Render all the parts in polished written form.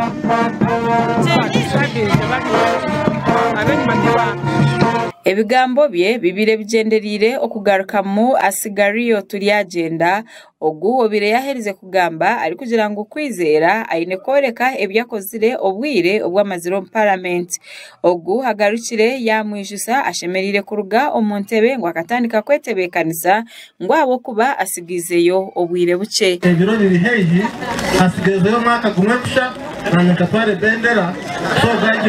Ebigambo bye bibire bigenderire okugaruka mu Asigariyo tulyagenda ogu obire yaherize kugamba ari kugira ngo kwizera aine koreka ebyakozire obwire obw'amaziro mu parliament ogu hagarukire yamwijusa ashemerire kuruga omuntebe ngo akatandika kwetebekanisa ngo abo kuba asigizeyo obwire buce ebiro biri hehi asigizeyo mwaka gumwe kusha na katware bendera so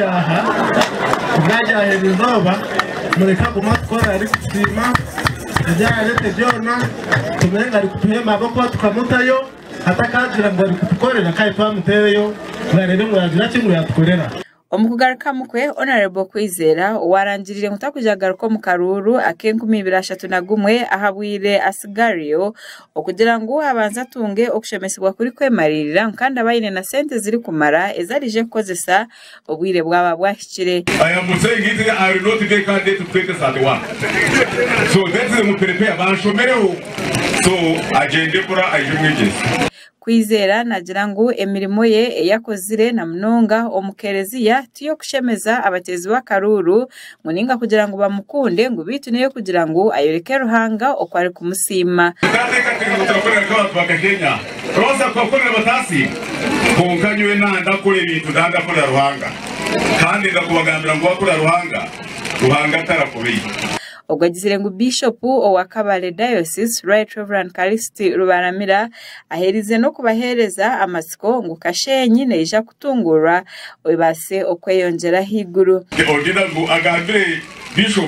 bajya herizoba mureka guma twara ari kutima byarete byona tumenga ari kutuhema abako tukamutayo atakagira ngo ari kutukorera kai twamutereyo barebe ngo yagira kimwe yatukorera omukugaruka mukwe honorable Kwizera warangirire ngutakujagaruko mu Karuru akenkumi 2031 ahabwire Asigariyo okugira ngo abanza tunge okushemesibwa kuri kwemarira kandi abayine na sente ziri kumara ezarije kozesa obwire bwaba bwahikire. I am saying it I will not take a day to take this at one. So that is mu prepare banshomereho so agende kura ayumwigeze Kwizera nagira ngo emirimo ye eyakozire na munonga omukereziya tiyo kushemeza abatezi b'Akaruru muninga kugira ngo bamukunde ngo bituneyo kugira ngo ayoreke Ruhanga okwari kumusima. Tateka tumutakora kwa bakagenya. Rosa kwa kora batasi. Konkanywe nanda kure bintu danda kora Ruhanga. Kandi ndakubagambira ngo akora Ruhanga. Ruhanga tarakubi. Ogwagizire ngo Bishop owa Kabale Diocese Right Reverend Callixte Rubaramira aherize no kubahereza amasiko ngo kashenyi neja kutungura obase okweyongera higuru. Odira ngo agambire Bishop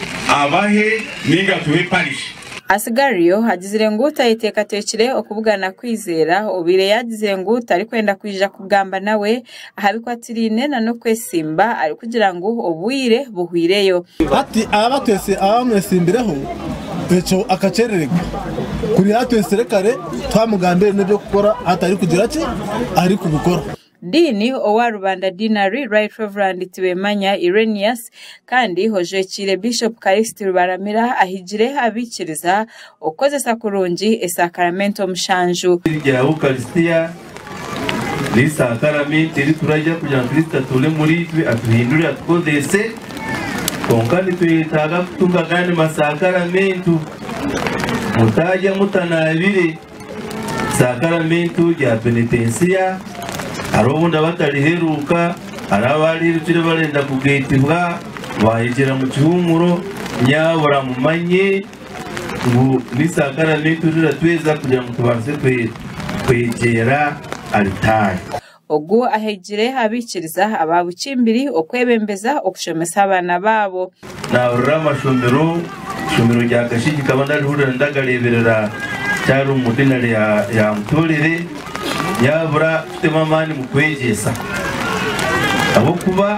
abahe ninga tuhe parish. Asigariyo hagizire ngo utayiteka tekire okubugana Kwizera obire yagize ngo utari kwenda kwija kugamba nawe ahabikwatirine na no kwesimba ari kugira ngo obwire buhwireyo ati abatwese abamwesimbireho eco akacerereka kuri hatwese rekare twamugambire n'ibyo gukora atari kugira ki ari kubukora. Dini owa Rubanda Dinari Right Reverend Tibemanya Irenius kandi hojekire Bishop Callixte Rubaramira ahigire abikiriza okozesa kurungi esakramento mushanju ya Eucharistia ni sakramenti iri turajya kugira Kristo tule muri twe atuhindure atkodese konkani twitaga kutunga kandi masakramentu mutajya mutanabire sakramentu ya penitensia arobunda batariheruka arabari rukire barenda kugetibwa bayigera mu cyumuro nyabura mu manye ngo nisakramento riratweza kugira ngo tubanze kwegera altari ogu ahegire abikiriza ababukimbiri okwebembeza okushomesa abana babo na amashomero shomero rya Kashiki kabanda rihurira ndagareberera cyari umudinari ya mutorere nyabura tutemamani mu kwegesa abo kuba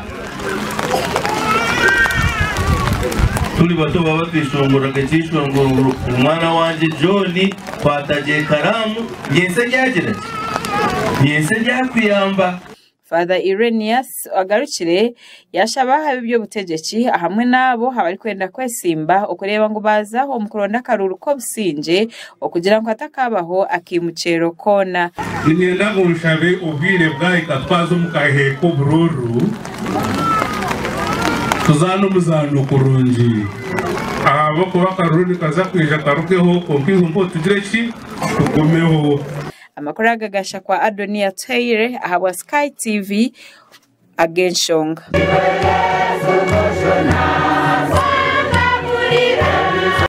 turi bato baba twishongora gakishwa ngo umwana wanje John twatagiye karamu nyense ryagira nyense ryakwiyamba. Father Irenius agarukire yashaba habibyo butegeki hamwe nabo habari kwenda kwesimba okureba ngo baza ho mukuronda Karuru ko businje okugira ngo atakabaho akimucero kona ninyenda ngo nshabe ubwire bwayi katwazo mukaheko bururu tuzano muzano kurungi abo kuba Karuru kaza kwija karukeho konkizumbo tugire ki tugumeho. Amakuru agagasha kwa Adonia Taire ahabwa Sky TV agenshonga.